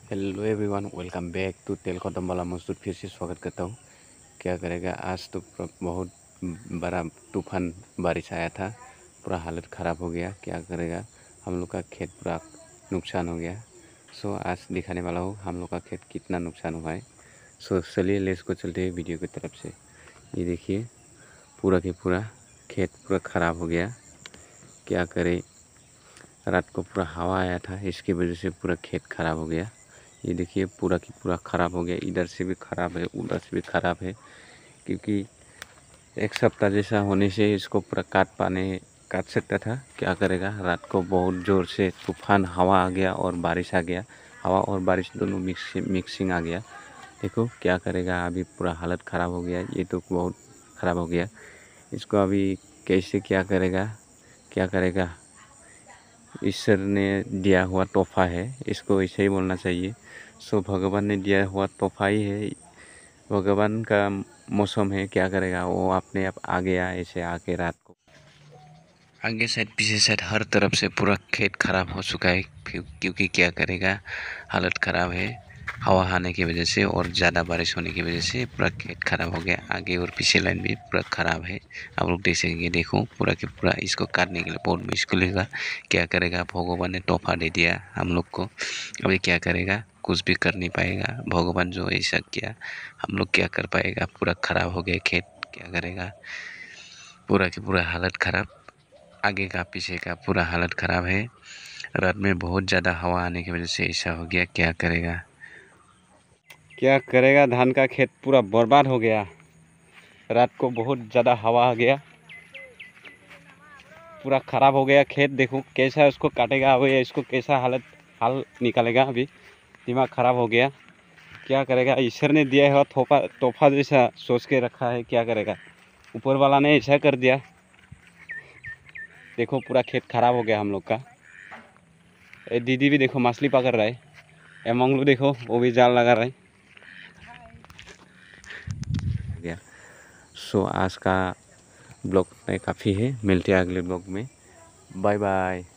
Hello everyone, welcome back to तेल कदम वाला मजदूर। फिर से स्वागत करता हूँ। क्या करेगा, आज तो बहुत बड़ा तूफान बारिश आया था, पूरा हालत ख़राब हो गया। क्या करेगा, हम लोग का खेत पूरा नुकसान हो गया। आज दिखाने वाला हूँ हम लोग का खेत कितना नुकसान हुआ है। चलिए लेट्स को चलते हैं वीडियो की तरफ से। ये देखिए, पूरा के पूरा खेत पूरा ख़राब हो गया। क्या करे, रात को पूरा हवा आया था, इसकी वजह से पूरा खेत ख़राब हो गया। ये देखिए, पूरा की पूरा ख़राब हो गया। इधर से भी ख़राब है, उधर से भी ख़राब है, क्योंकि एक सप्ताह जैसा होने से इसको पूरा काट सकता था। क्या करेगा, रात को बहुत ज़ोर से तूफान हवा आ गया और बारिश आ गया। हवा और बारिश दोनों मिक्सिंग आ गया। देखो क्या करेगा, अभी पूरा हालत ख़राब हो गया। ये तो बहुत ख़राब हो गया। इसको अभी कैसे क्या करेगा, ईश्वर ने दिया हुआ तोहफा है, इसको ऐसे ही बोलना चाहिए। भगवान ने दिया हुआ तोहफा ही है। भगवान का मौसम है, क्या करेगा, वो अपने आप आ गया ऐसे आके। रात को आगे साइड पीछे साइड हर तरफ से पूरा खेत खराब हो चुका है, क्योंकि क्या करेगा, हालत ख़राब है। हवा आने की वजह से और ज़्यादा बारिश होने की वजह से पूरा खेत खराब हो गया। आगे और पीछे लाइन भी पूरा ख़राब है। आप लोग देख सकेंगे। देखो, पूरा के पूरा इसको काटने के लिए बहुत मुश्किल होगा। क्या करेगा, भगवान ने तोहफा दे दिया हम लोग को। अभी क्या करेगा, कुछ भी कर नहीं पाएगा। भगवान जो ऐसा किया, हम लोग क्या कर पाएगा। पूरा ख़राब हो गया खेत, क्या करेगा, पूरा की पूरा हालत ख़राब। आगे का पीछे का पूरा हालत ख़राब है। रात में बहुत ज़्यादा हवा आने की वजह से ऐसा हो गया। क्या करेगा, धान का खेत पूरा बर्बाद हो गया। रात को बहुत ज़्यादा हवा आ गया, पूरा ख़राब हो गया खेत। देखो कैसा उसको काटेगा अभी, इसको कैसा हाल निकालेगा। अभी दिमाग ख़राब हो गया। क्या करेगा, ईश्वर ने दिया हुआ तोहफा जैसा सोच के रखा है। क्या करेगा, ऊपर वाला ने ऐसा कर दिया। देखो पूरा खेत ख़राब हो गया हम लोग का। ये दीदी भी देखो मछली पकड़ रहा है। ये मंगलू देखो, वो भी जाल लगा रहा है। आज का ब्लॉग में काफ़ी है। मिलते हैं अगले ब्लॉग में। Bye bye.